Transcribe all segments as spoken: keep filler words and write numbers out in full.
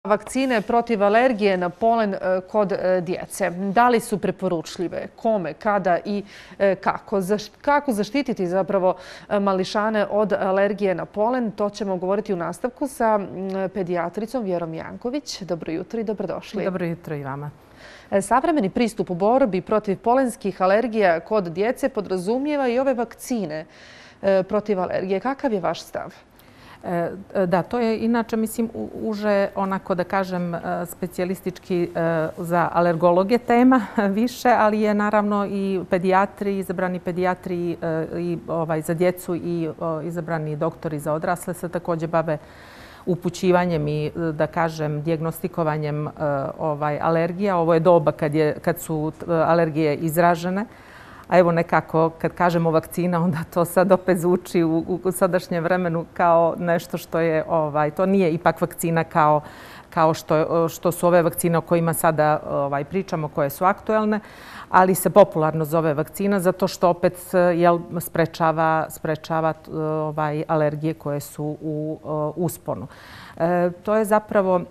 Vakcine protiv alergije na polen kod djece. Da li su preporučljive? Kome, kada i kako? Kako zaštititi zapravo mališane od alergije na polen? To ćemo govoriti u nastavku sa pedijatricom Vjerom Janković. Dobro jutro i dobrodošli. Dobro jutro i vama. Savremeni pristup u borbi protiv polenskih alergija kod djece podrazumijeva i ove vakcine protiv alergije. Kakav je vaš stav? Da, to je inače, mislim, uže onako da kažem specijalistički za alergologe tema više, ali je naravno i pedijatri, izabrani pedijatri i ovaj, za djecu i izabrani doktori za odrasle se također bave upućivanjem i da kažem dijagnostikovanjem ovaj, alergija. Ovo je doba kad, je, kad su alergije izražene. A evo nekako, kad kažemo vakcina, onda to sad opet zvuči u, u sadašnjem vremenu kao nešto što je, ovaj, to nije ipak vakcina kao, kao što, što su ove vakcine o kojima sada ovaj, pričamo, koje su aktuelne, ali se popularno zove vakcina zato što opet jel, sprečava, sprečava ovaj, alergije koje su u usponu. E, to je zapravo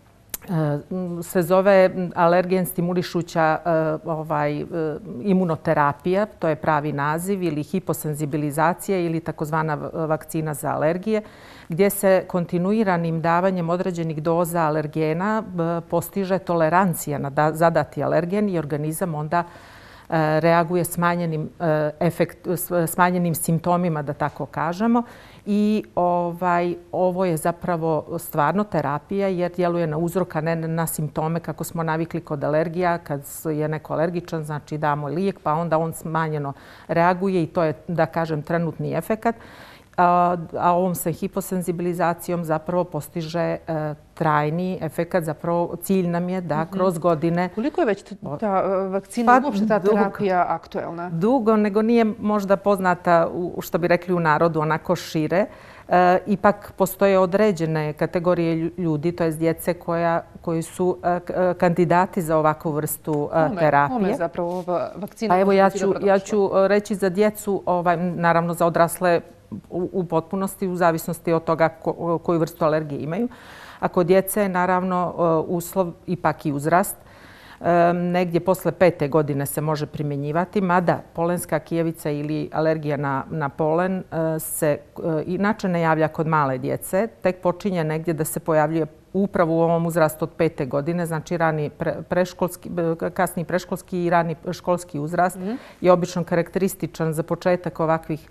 se zove alergen stimulišuća ovaj, imunoterapija, to je pravi naziv, ili hiposenzibilizacija ili takozvana vakcina za alergije, gdje se kontinuiranim davanjem određenih doza alergena postiže tolerancija na zadati alergen i organizam onda reaguje smanjenim, efekt, smanjenim simptomima, da tako kažemo. I ovaj, ovo je zapravo stvarno terapija jer djeluje na uzrok, a ne na simptome kako smo navikli kod alergija. Kad je neko alergičan, znači damo lijek, pa onda on smanjeno reaguje i to je, da kažem, trenutni efekat. A, a ovom se hiposenzibilizacijom zapravo postiže e, trajni efekat. Zapravo cilj nam je da kroz godine... Koliko je već ta vakcina, pa, uopšte ta terapija dugo, aktuelna? Dugo, nego nije možda poznata, u, što bi rekli u narodu, onako šire. E, ipak postoje određene kategorije ljudi, to je djece koja, koji su e, kandidati za ovakvu vrstu e, kome, terapije. Kome zapravo ova vakcina? Pa evo ja ću, ja ću reći za djecu, ovaj, naravno za odrasle u, u potpunosti, u zavisnosti od toga ko, koju vrstu alergije imaju. A kod djece je naravno uslov ipak i uzrast. E, negdje posle pete godine se može primjenjivati, mada polenska kijevica ili alergija na, na polen e, se e, inače ne javlja kod male djece. Tek počinje negdje da se pojavljuje upravo u ovom uzrastu od pete godine, znači rani pre, preškolski, kasni preškolski i rani školski uzrast mm. je obično karakterističan za početak ovakvih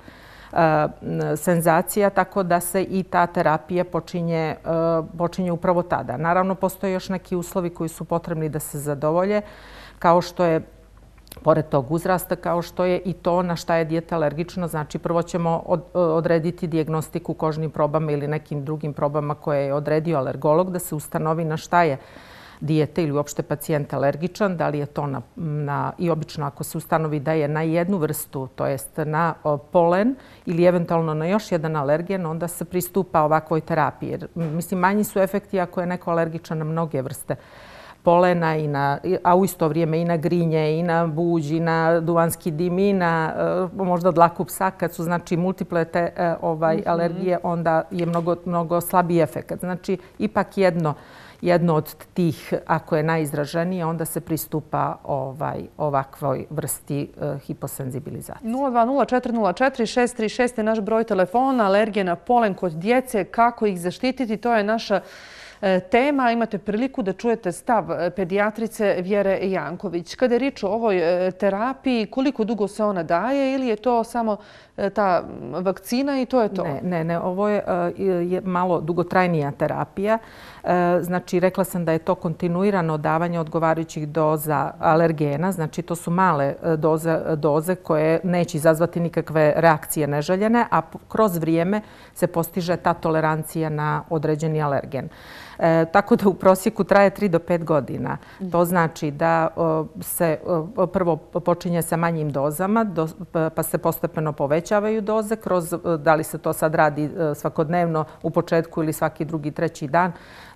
senzacija, tako da se i ta terapija počinje, počinje upravo tada. Naravno, postoje još neki uslovi koji su potrebni da se zadovolje, kao što je, pored tog uzrasta, kao što je i to na šta je dijete alergično. Znači, prvo ćemo od, odrediti dijagnostiku kožnim probama ili nekim drugim probama koje je odredio alergolog, da se ustanovi na šta je dijete ili uopšte pacijent alergičan, da li je to na, na, i obično ako se ustanovi da je na jednu vrstu, to jest na polen ili eventualno na još jedan alergen, onda se pristupa ovakvoj terapiji. Jer, mislim, manji su efekti ako je neko alergičan na mnoge vrste polena, i na, a u isto vrijeme i na grinje, i na buđ, i na duvanski dim, i na možda dlaku psa. Kad su znači multiple te ovaj, mm-hmm. alergije, onda je mnogo, mnogo slabiji efekt. Znači, ipak jedno Jedno od tih, ako je najizraženije, onda se pristupa ovaj, ovakvoj vrsti uh, hiposenzibilizacije. nula dva nula četiri nula četiri šest tri šest je naš broj telefona. Alergije na polen kod djece, kako ih zaštititi, to je naša tema. Imate priliku da čujete stav pedijatrice Vjere Janković. Kada je riječ o ovoj terapiji, koliko dugo se ona daje ili je to samo ta vakcina i to je to? Ne, ne, ne. Ovo je, je malo dugotrajnija terapija. Znači, rekla sam da je to kontinuirano davanje odgovarajućih doza alergena. Znači, to su male doze, doze koje neće izazvati nikakve reakcije neželjene, a kroz vrijeme se postiže ta tolerancija na određeni alergen. E, tako da u prosjeku traje tri do pet godina. To znači da o, se o, prvo počinje sa manjim dozama, do, pa se postepeno povećavaju doze. Kroz, da li se to sad radi svakodnevno u početku ili svaki drugi, treći dan,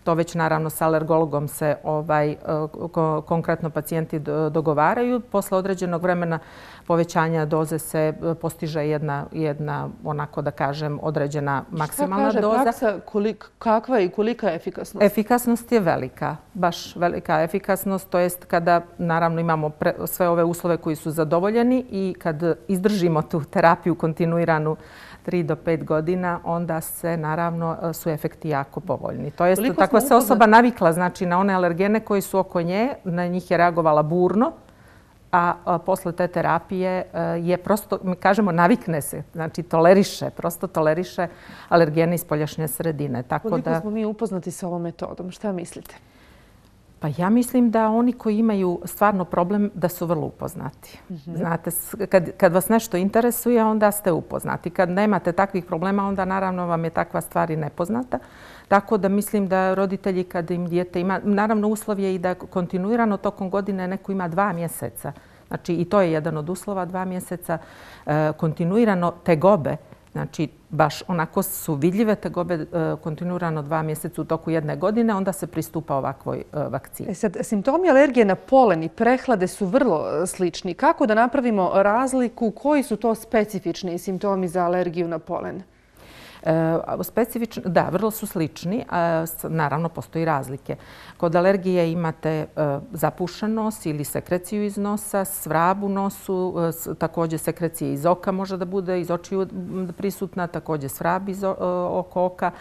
To već naravno sa alergologom se ovaj, konkretno pacijenti dogovaraju. Posle određenog vremena povećanja doze se postiže jedna, jedna onako da kažem, određena maksimalna doza. doza. Šta kaže praksa, kakva je i kolika je efikasnost? Efikasnost je velika, baš velika efikasnost, to jest kada naravno imamo pre, sve ove uslove koji su zadovoljeni i kad izdržimo tu terapiju kontinuiranu tri do pet godina, onda se naravno su efekti jako povoljni. To jest, takva se osoba navikla znači, na one alergene koji su oko nje, na njih je reagovala burno, a, a posle te terapije je prosto, mi kažemo, navikne se, znači toleriše, prosto toleriše alergene iz spoljašnje sredine. Tako Koliko da... smo mi upoznati sa ovom metodom? Šta mislite? Pa ja mislim da oni koji imaju stvarno problem da su vrlo upoznati. Mm-hmm. Znate, kad, kad vas nešto interesuje, onda ste upoznati. Kad nemate takvih problema, onda naravno vam je takva stvar i nepoznata. Tako da mislim da roditelji kad im dijete ima, naravno uslov je i da kontinuirano tokom godine neko ima dva mjeseca. Znači i to je jedan od uslova, dva mjeseca e, kontinuirano tegobe. Znači, baš onako su vidljive tegobe kontinuirano dva mjeseca u toku jedne godine, onda se pristupa ovakvoj vakcini. E sad, simptomi alergije na polen i prehlade su vrlo slični. Kako da napravimo razliku? Koji su to specifični simptomi za alergiju na polen? Specifično, da, vrlo su slični, a naravno postoji razlike. Kod alergije imate zapušen nos ili sekreciju iz nosa, svrab u nosu, također sekrecije iz oka može da bude, iz očiju prisutna, također svrab iz oko oka,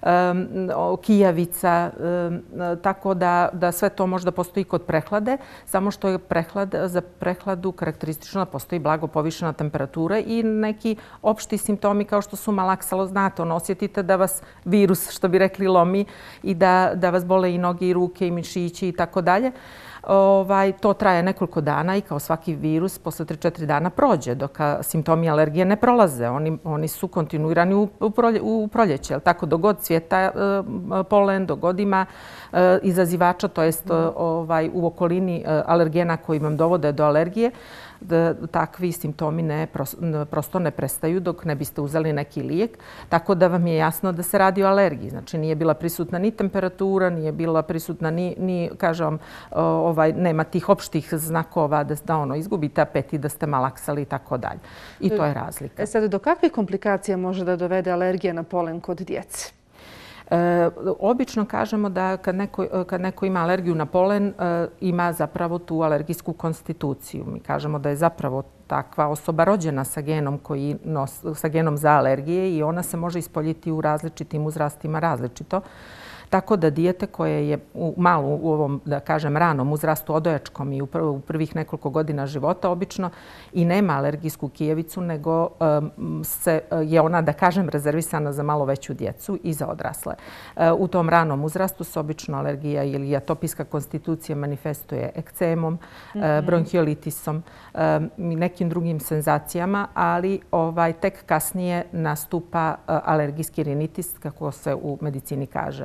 kijavica, tako da, da sve to može da postoji kod prehlade, samo što je prehlad, za prehladu karakteristično da postoji blago povišena temperatura i neki opšti simptomi kao što su malaksalo, znate, ono, osjetite da vas virus, što bi rekli, lomi i da, da vas bole i noge i ruke i mišići i tako dalje. Ovaj, to traje nekoliko dana i kao svaki virus posle tri do četiri dana prođe, dok simptomi alergije ne prolaze. Oni, oni su kontinuirani u, u, prolje, u proljeće. Tako dogod cvjeta e, polen, dogod ima e, izazivača, to jest mm. ovaj, u okolini e, alergena koji vam dovode do alergije, da takvi simptomi ne, prosto ne prestaju dok ne biste uzeli neki lijek. Tako da vam je jasno da se radi o alergiji. Znači nije bila prisutna ni temperatura, nije bila prisutna ni, ni kažem, ovaj, nema tih opštih znakova da, da ono, izgubite apetit, da ste malaksali i tako dalje. I to je razlika. E sad, do kakvih komplikacija može da dovede alergija na polen kod djece? E, obično kažemo da kad neko, kad neko ima alergiju na polen, e, ima zapravo tu alergijsku konstituciju. Mi kažemo da je zapravo takva osoba rođena sa genom, koji nos, sa genom za alergije i ona se može ispoljiti u različitim uzrastima različito. Tako da dijete koje je u, malo u ovom, da kažem, ranom uzrastu odojačkom i u, prv, u prvih nekoliko godina života obično i nema alergijsku kijevicu, nego um, se, je ona, da kažem, rezervisana za malo veću djecu i za odrasle. Uh, u tom ranom uzrastu se obično alergija ili atopijska konstitucija manifestuje ekcemom, mm-hmm. uh, bronhiolitisom i um, nekim drugim senzacijama, ali ovaj, tek kasnije nastupa uh, alergijski rinitis, kako se u medicini kaže.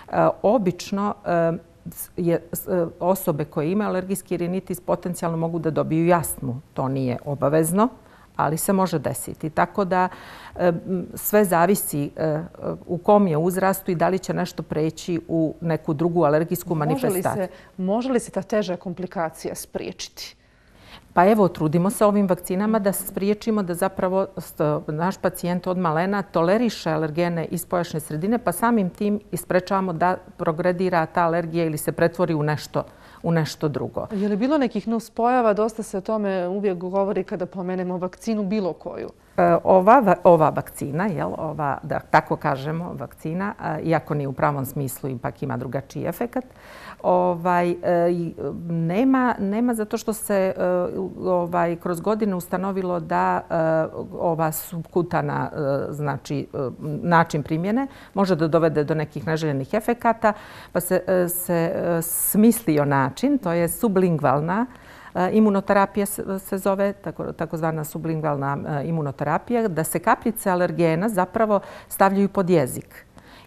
Obično je, osobe koje imaju alergijski rinitis potencijalno mogu da dobiju i astmu. To nije obavezno, ali se može desiti. Tako da sve zavisi u kom je uzrastu i da li će nešto preći u neku drugu alergijsku manifestaciju. Može li se, može li se ta teža komplikacija spriječiti? Pa evo, trudimo se ovim vakcinama da spriječimo da zapravo naš pacijent od malena toleriše alergene iz spoljašnje sredine, pa samim tim isprečavamo da progredira ta alergija ili se pretvori u nešto, u nešto drugo. Je li bilo nekih nuspojava? Dosta se o tome uvijek govori kada pomenemo vakcinu bilo koju. Ova, ova vakcina, jel, ova, da tako kažemo, vakcina, iako nije u pravom smislu, ipak ima drugačiji efekat, ovaj, nema, nema zato što se ovaj, kroz godine ustanovilo da ova subkutana znači, način primjene može da dovede do nekih neželjenih efekata, pa se, se smislio način, to je sublingvalna imunoterapija se zove, tako, takozvana sublingvalna imunoterapija, da se kapljice alergena zapravo stavljaju pod jezik.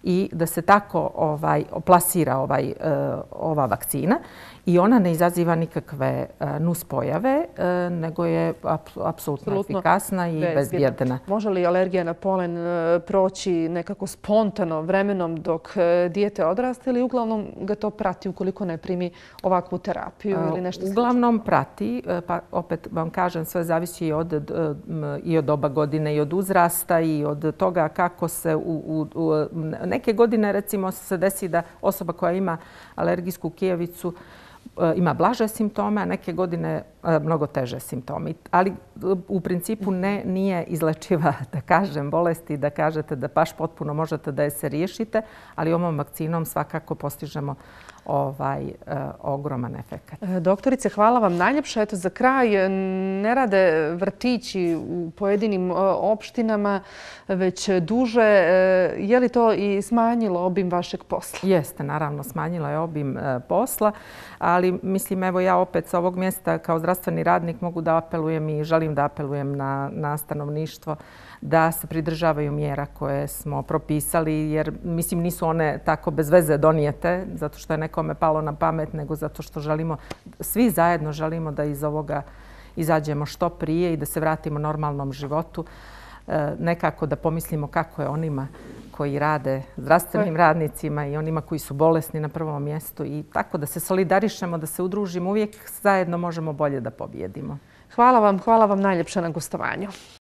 i da se tako ovaj, plasira ovaj, ova vakcina i ona ne izaziva nikakve nuspojave, nego je apsolutno efikasna i bezbjedna. Može li alergija na polen proći nekako spontano vremenom dok dijete odraste ili uglavnom ga to prati ukoliko ne primi ovakvu terapiju ili nešto slično? Uglavnom prati, pa opet vam kažem, sve zavisi i od, i od doba godine i od uzrasta i od toga kako se u, u, u neke godine recimo se desi da osoba koja ima alergijsku kijevicu ima blaže simptome, a neke godine mnogo teže simptomi. Ali u principu ne, nije izlečiva, da kažem, bolesti, da kažete da baš potpuno možete da je se riješite, ali ovom vakcinom svakako postižemo ovaj ogroman efekt. Doktorice, hvala vam najljepše. Eto, za kraj, ne rade vrtići u pojedinim opštinama već duže. Je li to i smanjilo obim vašeg posla? Jeste, naravno, smanjilo je obim posla, ali mislim, evo ja opet sa ovog mjesta kao zdravstveni radnik mogu da apelujem i želim da apelujem na, na stanovništvo da se pridržavaju mjera koje smo propisali, jer mislim nisu one tako bez veze donijete, zato što je nekome palo na pamet, nego zato što želimo, svi zajedno želimo da iz ovoga izađemo što prije i da se vratimo normalnom životu. E, nekako da pomislimo kako je onima koji rade, zdravstvenim radnicima i onima koji su bolesni na prvom mjestu i tako da se solidarišemo, da se udružimo, uvijek zajedno možemo bolje da pobijedimo. Hvala vam, hvala vam najljepše na gostovanju.